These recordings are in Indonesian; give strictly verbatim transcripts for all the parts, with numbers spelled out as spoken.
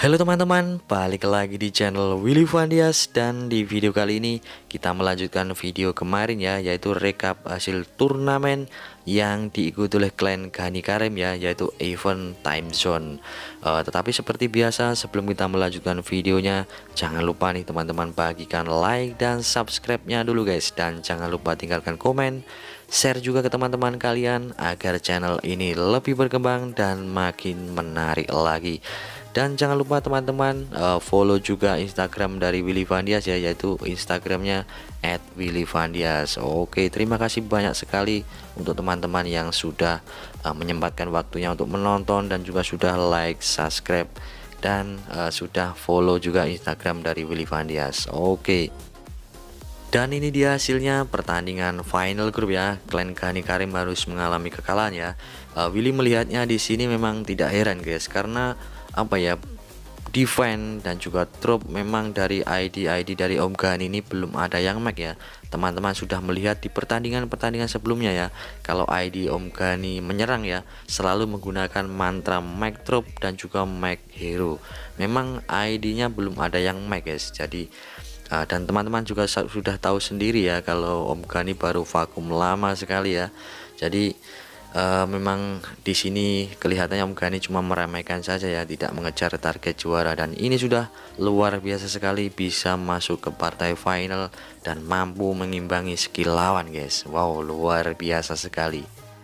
Halo teman-teman, balik lagi di channel Willy Vandias. Dan di video kali ini kita melanjutkan video kemarin ya, yaitu rekap hasil turnamen yang diikuti oleh klan Ghani Karim ya, yaitu event time zone. uh, Tetapi seperti biasa, sebelum kita melanjutkan videonya, jangan lupa nih teman-teman, bagikan like dan subscribe-nya dulu guys. Dan jangan lupa tinggalkan komen, share juga ke teman-teman kalian agar channel ini lebih berkembang dan makin menarik lagi. Dan jangan lupa teman-teman uh, follow juga Instagram dari Willy Vandias ya, yaitu Instagramnya at willy vandias. Oke, terima kasih banyak sekali untuk teman-teman yang sudah uh, menyempatkan waktunya untuk menonton dan juga sudah like, subscribe, dan uh, sudah follow juga Instagram dari Willy Vandias. Oke. Dan ini dia hasilnya pertandingan final group ya. Klan Ghani Karim harus mengalami kekalahan ya. Uh, Willy melihatnya di sini memang tidak heran guys, karena apa ya, defense dan juga drop memang dari I D I D dari Om Ghani ini belum ada yang mag ya. Teman-teman sudah melihat di pertandingan-pertandingan sebelumnya ya, kalau I D Om Ghani menyerang ya selalu menggunakan mantra mag drop dan juga mag hero. Memang I D-nya belum ada yang mag guys. Jadi uh, dan teman-teman juga sudah tahu sendiri ya, kalau Om Ghani baru vakum lama sekali ya. Jadi Uh, memang di sini kelihatannya Om Ghani cuma meramaikan saja ya, tidak mengejar target juara. Dan ini sudah luar biasa sekali, bisa masuk ke partai final dan mampu mengimbangi skill lawan guys. Wow, luar biasa sekali.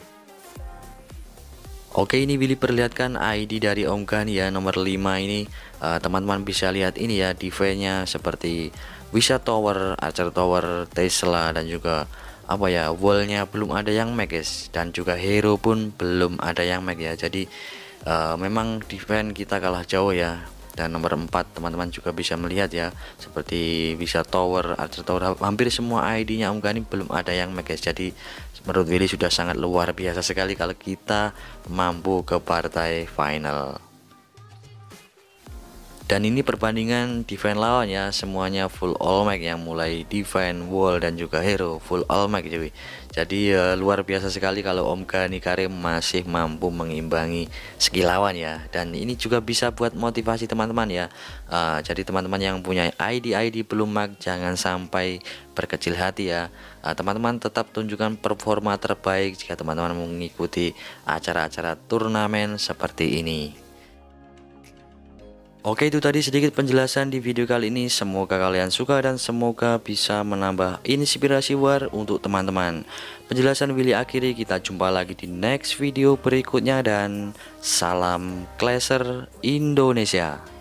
Oke, ini Willy perlihatkan I D dari Om Ghani ya, nomor lima ini. Teman-teman uh, bisa lihat ini ya, defense-nya seperti Wisa Tower, Archer Tower, Tesla, dan juga apa ya, wallnya belum ada yang mag guys, dan juga hero pun belum ada yang mag ya. Jadi uh, memang defense kita kalah jauh ya. Dan nomor empat teman-teman juga bisa melihat ya, seperti Wisa Tower, Archer Tower, hampir semua I D nya Om Ghani belum ada yang mag guys. Jadi menurut Willy sudah sangat luar biasa sekali kalau kita mampu ke partai final. Dan ini perbandingan defense lawan ya, semuanya full all mag, yang mulai defense, wall, dan juga hero full all mag cuy. Jadi uh, luar biasa sekali kalau Om Ghani Karim masih mampu mengimbangi skill lawan ya. Dan ini juga bisa buat motivasi teman-teman ya. Uh, jadi teman-teman yang punya I D I D belum mag, jangan sampai berkecil hati ya. Teman-teman uh, tetap tunjukkan performa terbaik jika teman-teman mengikuti acara-acara turnamen seperti ini. Oke, itu tadi sedikit penjelasan di video kali ini. Semoga kalian suka dan semoga bisa menambah inspirasi war untuk teman-teman. Penjelasan Willy akhiri, kita jumpa lagi di next video berikutnya, dan salam Clasher Indonesia.